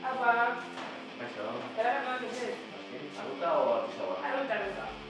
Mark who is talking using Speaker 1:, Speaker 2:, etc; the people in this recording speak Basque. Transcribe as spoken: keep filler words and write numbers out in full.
Speaker 1: Apa,
Speaker 2: Kaixo.
Speaker 1: gara gara gara,
Speaker 2: Aruta o artisaua?
Speaker 1: aruta, aruta.